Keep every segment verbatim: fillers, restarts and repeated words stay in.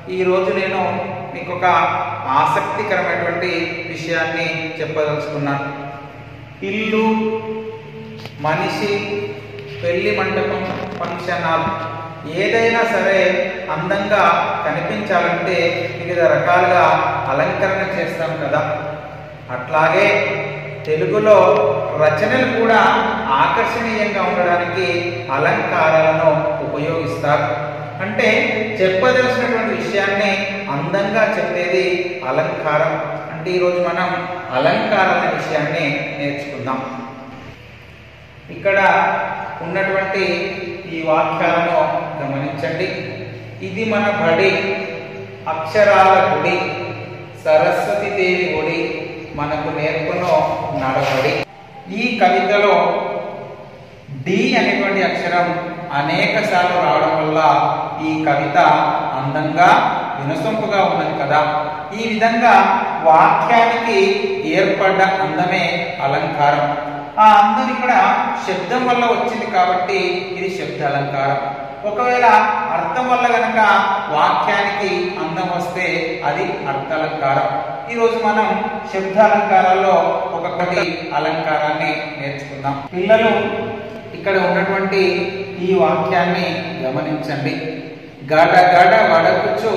ఈరోజు నేను మీకు ఒక ఆసక్తికరమైనటువంటి విషయాన్ని చెప్పదలుచుకున్నాను. ఇల్లు, మనిషి, పెళ్లి మండపం, ఫంక్షన్ హాల్ ఏదైనా సరే అందంగా కనిపించాలంటే వివిధ రకాలుగా అలంకరణ చేస్తాం కదా. అట్లాగే తెలుగులో రచనలు కూడా ఆకర్షణీయంగా ఉండడానికి అలంకారాలను ఉపయోగిస్తారు. అంటే చెప్పదలసినటువంటి విషయాన్ని అందంగా చెప్పేది అలంకారం. అంటే ఈరోజు మనం అలంకారాల విషయాన్ని నేర్చుకుందాం. ఇక్కడ ఉన్నటువంటి ఈ వాక్యాలను గమనించండి. ఇది మన బడి, అక్షరాల గుడి, సరస్వతి దేవి ఒడి, మనకు నేర్పును నడబడి. ఈ కవితలో డి అనేటువంటి అక్షరం అనేక సార్లు రావడం వల్ల ఈ కవిత అందంగా వినసొంపుగా ఉన్నది కదా. ఈ విధంగా వాక్యానికి ఏర్పడ్డ అందమే అలంకారం. ఆ అందం ఇక్కడ శబ్దం వల్ల వచ్చింది కాబట్టి ఇది శబ్ద అలంకారం. ఒకవేళ అర్థం వల్ల గనక వాక్యానికి అందం వస్తే అది అర్థాలంకారం. ఈరోజు మనం శబ్దాలంకారాల్లో ఒక్కొక్కటి అలంకారాన్ని నేర్చుకుందాం. పిల్లలు ఇక్కడ ఉన్నటువంటి ఈ వాక్యాన్ని గమనించండి. గడ గడ వడకుచు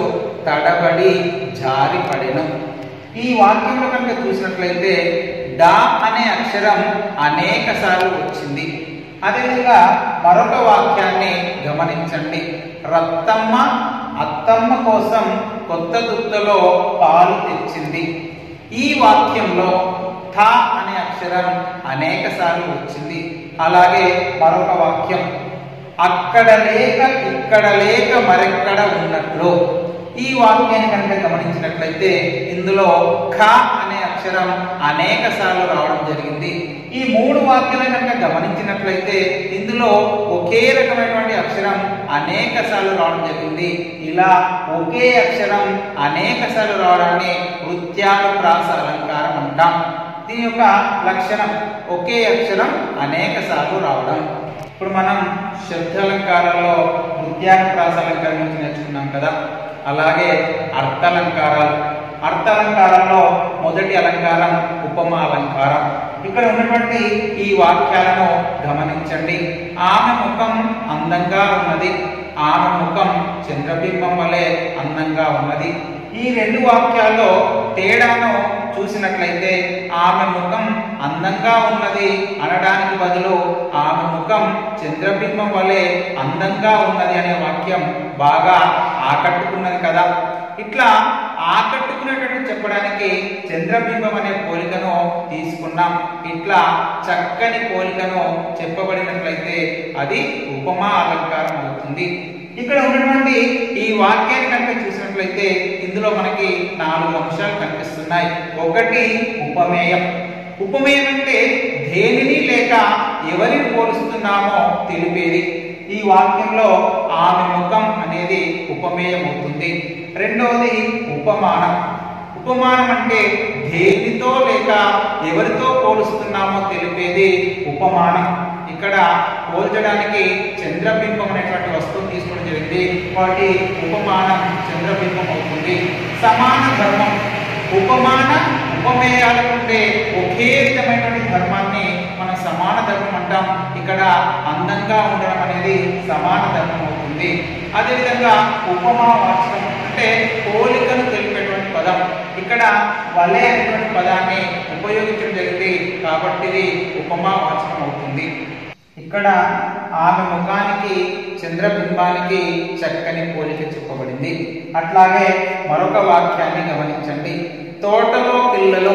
తడబడి జారి పడెను. ఈ వాక్యంలో కనుక చూసినట్లయితే డా అనే అక్షరం అనేక సార్లు వచ్చింది. అదేవిధంగా మరొక వాక్యాన్ని గమనించండి. రత్తమ్మ అత్తమ్మ కోసం కొత్త దుద్దలో పాలు తెచ్చింది. ఈ వాక్యంలో థ అనే అక్షరం అనేక సార్లు వచ్చింది. అలాగే మరొక వాక్యం అక్కడ లేక ఇక్కడ లేక మరెక్కడ ఉన్నట్లు. ఈ వాక్యాన్ని కనుక గమనించినట్లయితే ఇందులో ఖ అనే అక్షరం అనేక సార్లు రావడం జరిగింది. ఈ మూడు వాక్యాలను కనుక గమనించినట్లయితే ఇందులో ఒకే రకమైనటువంటి అక్షరం అనేక సార్లు రావడం జరిగింది. ఇలా ఒకే అక్షరం అనేక సార్లు రావడాన్ని వృత్యానుప్రాస అలంకారం అంటాం. దీని యొక్క లక్షణం ఒకే అక్షరం అనేక సార్లు రావడం. ఇప్పుడు మనం శబ్దాలంకారాల్లో వృత్యానుప్రాస అలంకారం గురించి నేర్చుకున్నాం కదా. అలాగే అర్థాలంకారాలు. అర్థాలంకారాల్లో మొదటి అలంకారం ఉపమా అలంకారం. ఇక్కడ ఉన్నటువంటి ఈ వాక్యాలను గమనించండి. ఆమె ముఖం అందంగా ఉన్నది, ఆమె ముఖం చంద్రబింబం వలె అందంగా ఉన్నది. ఈ రెండు వాక్యాల్లో తేడాను చూసినట్లయితే ఆమె ముఖం అందంగా ఉన్నది అనడానికి బదులు ఆమె ముఖం చంద్రబింబం వలె అందంగా ఉన్నది అనే వాక్యం బాగా ఆకట్టుకున్నది కదా. ఇట్లా ఆకట్టుకునేటట్టు చెప్పడానికి చంద్రబింబం అనే పోలికను తీసుకున్నాం. ఇట్లా చక్కని పోలికను చెప్పబడినట్లయితే అది ఉపమా అలంకారం అవుతుంది. ఇక్కడ ఉన్నటువంటి ఈ వాక్యాన్ని కనుక చూసినట్లయితే ఇందులో మనకి నాలుగు అంశాలు కనిపిస్తున్నాయి. ఒకటి ఉపమేయం. ఉపమేయం అంటే దేనిని లేక ఎవరిని పోలుస్తున్నామో తెలిపేది. ఈ వాక్యంలో ఆమె ముఖం అనేది ఉపమేయం అవుతుంది. రెండవది ఉపమానం. ఉపమానం అంటే దేనితో లేక ఎవరితో పోలుస్తున్నామో తెలిపేది ఉపమానం. ఇక్కడ పోల్చడానికి చంద్రబింబం అనేటువంటి వస్తువు తీసుకోవడం జరిగింది వాటి ఉపమానం చంద్రబింబం అవుతుంది. సమాన ధర్మం. ఉపమాన ఉపమేయాలకు ఉండే ఒకే విధమైనటువంటి ధర్మాన్ని మనం సమాన ధర్మం అంటాం. ఇక్కడ అందంగా ఉండడం అనేది సమాన ధర్మం అవుతుంది. అదేవిధంగా ఉపమా వాచకం అంటే పోలికను తెలిపేటువంటి పదం. ఇక్కడ వలె అనేటువంటి పదాన్ని ఉపయోగించడం జరిగింది కాబట్టి ఇది ఉపమా వాచకం అవుతుంది. ఇక్కడ ఆమె ముఖానికి చంద్రబింబానికి చక్కని పోలిక చెప్పబడింది. అట్లాగే మరొక వాక్యాన్ని గమనించండి. తోటలో పిల్లలు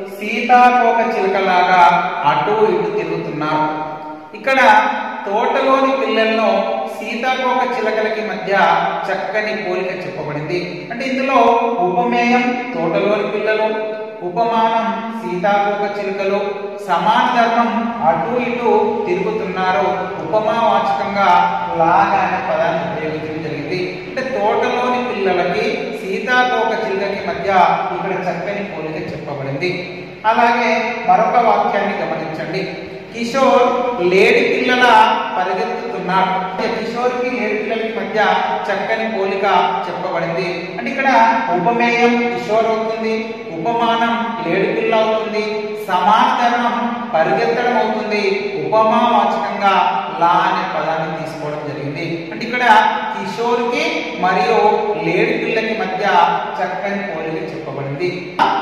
సీతాకోక చిలుకలాగా అటు ఇటు తిరుగుతున్నారు. ఇక్కడ తోటలోని పిల్లలను సీతాకోక చిలకలకి మధ్య చక్కని పోలిక చెప్పబడింది. అంటే ఇందులో ఉపమేయం తోటలోని పిల్లలు, ఉపమానం సీతాకోక చిలుకలు, సమాన ధర్మం అటు ఇటు తిరుగుతున్నారు. ఉపమావాచకంగా లాగా అనే పదాన్ని ఉపయోగించడం జరిగింది. అంటే తోటలోని పిల్లలకి సీతాకోక చిలుకకి మధ్య ఇక్కడ చక్కని పోలిక చెప్పబడింది. అలాగే మరొక వాక్యాన్ని గమనించండి. కిషోర్ లేడి పిల్లల పరిగెత్తుతున్నాడు. కిషోర్కి లేడి పిల్లలకి మధ్య చక్కని పోలిక చెప్పబడింది. అంటే ఇక్కడ ఉపమేయం కిషోర్ అవుతుంది, ఉపమానం లేడి పిల్ల అవుతుంది, సమాంతరం పరిగెత్తడం అవుతుంది, ఉపమావాచకంగా లా అనే పదాన్ని తీసుకోవడం జరిగింది. అంటే ఇక్కడ కిషోర్కి మరియు లేడి పిల్లకి మధ్య చక్కని పోలిక చెప్పబడింది.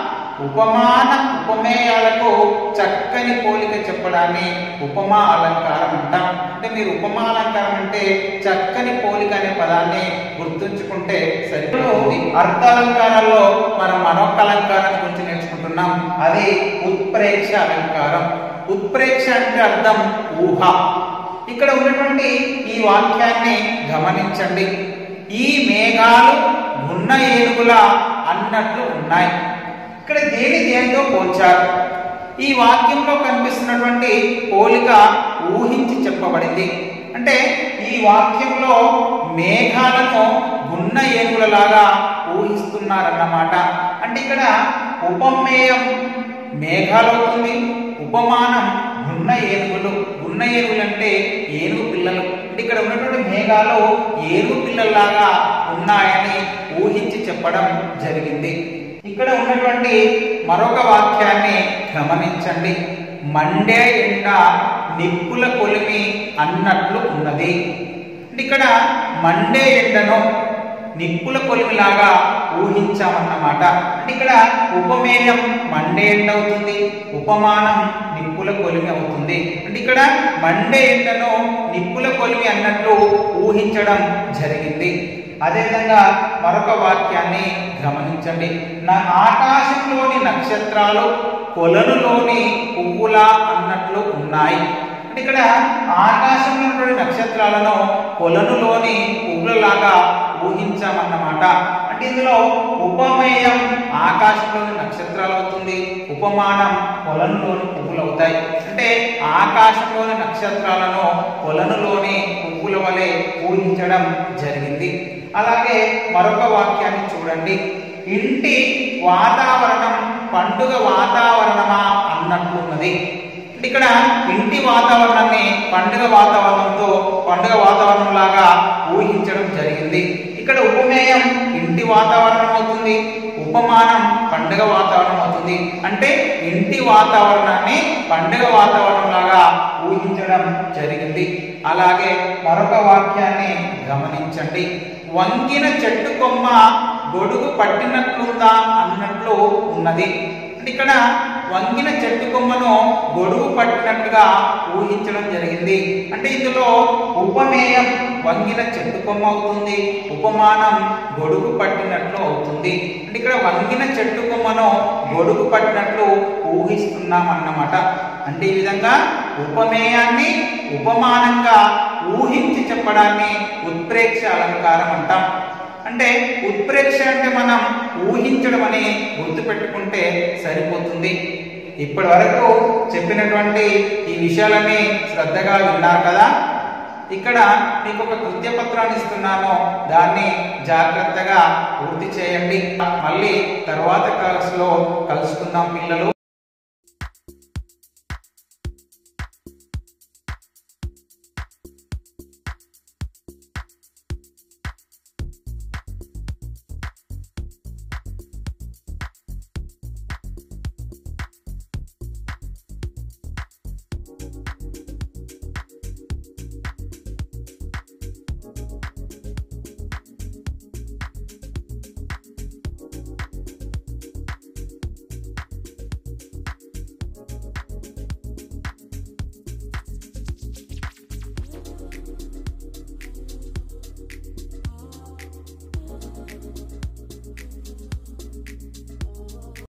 ఉపమాన ఉపమేయాలకు చక్కని పోలిక చెప్పడాన్ని ఉపమా అలంకారం అంటాం. అంటే మీరు ఉపమా అలంకారం అంటే చక్కని పోలిక అనే పదాన్ని గుర్తుంచుకుంటే సరిపోతుంది. అర్థాలంకారాల్లో మనం మరొక అలంకారం గురించి నేర్చుకుంటున్నాం, అది ఉత్ప్రేక్ష అలంకారం. ఉత్ప్రేక్ష అంటే అర్థం ఊహ. ఇక్కడ ఉన్నటువంటి ఈ వాక్యాన్ని గమనించండి. ఈ మేఘాలు గున్న ఏనుగుల అన్నట్లు ఉన్నాయి. ఇక్కడ దేని దేనితో పోల్చారు? ఈ వాక్యంలో కనిపిస్తున్నటువంటి పోలిక ఊహించి చెప్పబడింది. అంటే ఈ వాక్యంలో మేఘాలను గున్న ఏనుగులలాగా ఊహిస్తున్నారన్నమాట. అంటే ఇక్కడ ఉపమేయం మేఘాలు అవుతుంది, ఉపమానం గున్న ఏనుగులు. గున్న ఏనుగులు అంటే ఏనుగు పిల్లలు. అంటే ఇక్కడ ఉన్నటువంటి మేఘాలు ఏనుగు పిల్లల్లాగా ఉన్నాయని ఊహించి చెప్పడం జరిగింది. ఇక్కడ ఉన్నటువంటి మరొక వాక్యాన్ని గమనించండి. మండే ఎండ నిప్పుల కొలిమి అన్నట్లు ఉన్నది. ఇక్కడ మండే ఎండను నిప్పుల కొలిమిలాగా ఊహించామన్నమాట. అంటే ఇక్కడ ఉపమేయం మండే ఎండ అవుతుంది, ఉపమానం నిప్పుల కొలిమి అవుతుంది. అంటే ఇక్కడ మండే ఎండను నిప్పుల కొలిమి అన్నట్లు ఊహించడం జరిగింది. అదేవిధంగా మరొక వాక్యాన్ని గమనించండి. నా ఆకాశంలోని నక్షత్రాలు కొలనులోని పువ్వుల అన్నట్లు ఉన్నాయి. అంటే ఇక్కడ ఆకాశంలోని నక్షత్రాలను కొలనులోని పువ్వులలాగా ఊహించామన్నమాట. అంటే ఇందులో ఉపమేయం ఆకాశంలోని నక్షత్రాలు అవుతుంది, ఉపమానం కొలనులోని పువ్వులు అవుతాయి. అంటే ఆకాశంలోని నక్షత్రాలను కొలనులోని పువ్వుల వలె ఊహించడం జరిగింది. అలాగే మరొక వాక్యాన్ని చూడండి. ఇంటి వాతావరణం పండుగ వాతావరణమా అన్నట్లున్నది. ఇక్కడ ఇంటి వాతావరణాన్ని పండుగ వాతావరణంతో పండుగ వాతావరణం లాగా ఊహించడం జరిగింది. ఇక్కడ ఉపమేయం ఇంటి వాతావరణం అవుతుంది, ఉపమానం పండుగ వాతావరణం అవుతుంది. అంటే ఇంటి వాతావరణాన్ని పండుగ వాతావరణం లాగా ఊహించడం జరిగింది. అలాగే మరొక వాక్యాన్ని గమనించండి. వంగిన చెట్టు కొమ్మ గొడుగు పట్టినట్లుందా అన్నట్లు ఉన్నది. ఇక్కడ వంగిన చెట్టు కొమ్మను గొడుగు పట్టినట్టుగా ఊహించడం జరిగింది. అంటే ఇందులో ఉపమేయం వంగిన చెట్టు కొమ్మ అవుతుంది, ఉపమానం గొడుగు పట్టినట్లు అవుతుంది. అంటే ఇక్కడ వంగిన చెట్టు కొమ్మను గొడుగు పట్టినట్లు ఊహిస్తున్నాం అన్నమాట. అంటే ఈ విధంగా ఉపమేయాన్ని ఉపమానంగా ఊహించి చెప్పడాన్ని ఉత్ప్రేక్ష అలంకారం అంటాం. అంటే ఉత్ప్రేక్ష అంటే మనం ఊహించడం అని గుర్తుపెట్టుకుంటే సరిపోతుంది. ఇప్పటి వరకు చెప్పినటువంటి ఈ విషయాలన్నీ శ్రద్ధగా విన్నారు కదా. ఇక్కడ మీకు ఒక కృత్య పత్రాన్ని ఇస్తున్నాను, దాన్ని జాగ్రత్తగా పూర్తి చేయండి. మళ్ళీ తర్వాత క్లాసులో కలుసుకుందాం పిల్లలు.